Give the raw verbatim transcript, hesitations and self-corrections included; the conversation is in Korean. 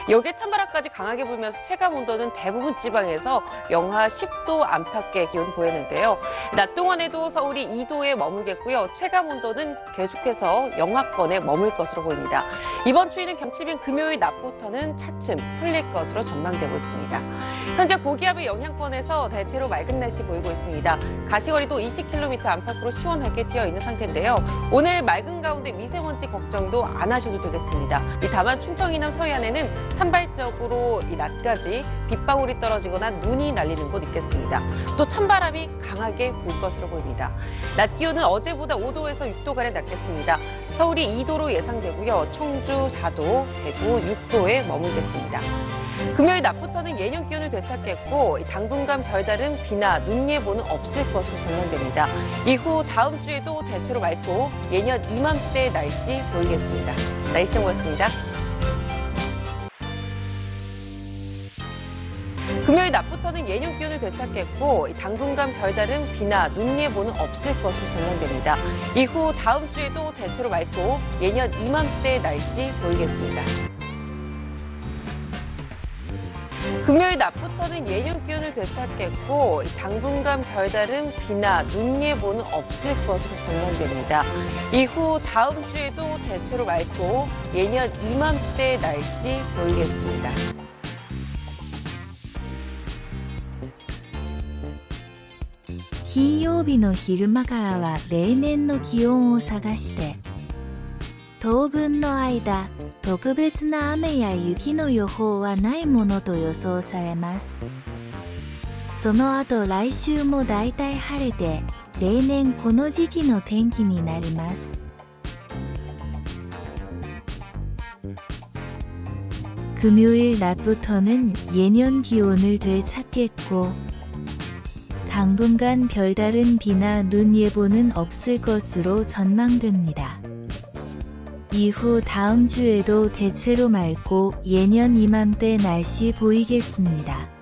여기에 찬바람까지 강하게 불면서 체감온도는 대부분 지방에서 영하 십 도 안팎의 기온 보였는데요. 낮 동안에도 서울이 이 도에 머물겠고요. 체감온도는 계속해서 영하권에 머물 것으로 보입니다. 이번 추위는 경칩인 금요일 낮부터는 차츰 풀릴 것으로 전망되고 있습니다. 현재 고기압의 영향권에서 대체로 맑은 날씨 보이고 있습니다. 가시거리도 이십 킬로미터 안팎으로 시원하게 튀어 있는 상태인데요. 오늘 맑은 가운데 미세먼지 걱정도 안 하셔도 되겠습니다. 다만 충청 이남 서해안에는 산발적으로 이 낮까지 빗방울이 떨어지거나 눈이 날리는 곳 있겠습니다. 또 찬바람이 강하게 불 것으로 보입니다. 낮 기온은 어제보다 오 도에서 육 도가량 낮겠습니다. 서울이 이 도로 예상되고요. 청주 사 도, 대구 육 도에 머물겠습니다. 금요일 낮부터는 예년 기온을 되찾겠고 당분간 별다른 비나 눈 예보는 없을 것으로 전망됩니다. 이후 다음 주에도 대체로 맑고 예년 이맘때의 날씨 보이겠습니다. 날씨 정보였습니다. 금요일 낮부터는 예년 기온을 되찾겠고 당분간 별다른 비나 눈 예보는 없을 것으로 전망됩니다. 이후 다음 주에도 대체로 맑고 예년 이맘때의 날씨 보이겠습니다. 금요일 낮부터는 예년 기온을 되찾겠고 당분간 별다른 비나 눈 예보는 없을 것으로 전망됩니다. 이후 다음 주에도 대체로 맑고 예년 이맘때의 날씨 보이겠습니다. 金曜日の昼間からは例年の気温を探して、当分の間、特別な雨や雪の予報はないものと予想されます。その後来週もだいたい晴れて、例年この時期の天気になります。금요일 낮부터는 예년 기온을 되찾겠고 당분간 별다른 비나 눈 예보는 없을 것으로 전망됩니다. 이후 다음 주에도 대체로 맑고 예년 이맘때 날씨 보이겠습니다.